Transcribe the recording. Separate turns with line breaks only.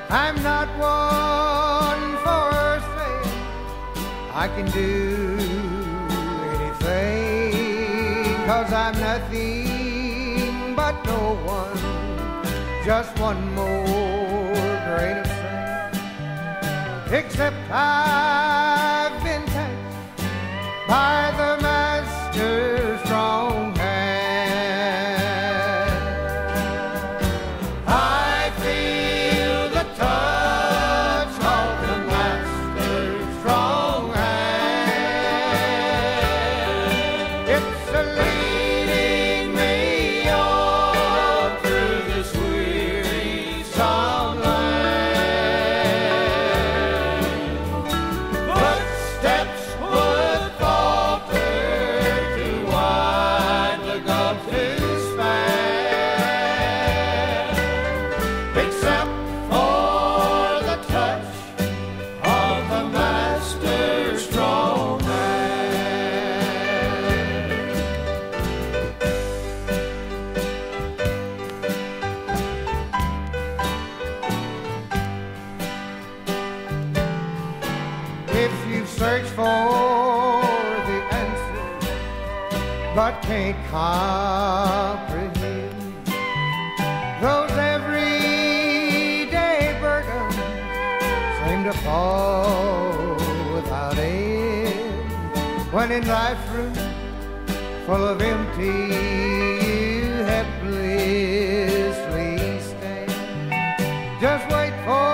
I'm not one for saying I can do anything, 'cause I'm nothing but no one, just one more grain of sand. Except I've been touched by the Master's strong hand. I feel the touch of the Master's strong hand. It's a leading me on through this wearisome land. Footsteps would falter to wind the gulf to span, except for the touch of the Master's strong hand. If you search for the answer but can't comprehend those everyday burdens seem to fall without end, when in life's room full of empty you helplessly stand. Just wait for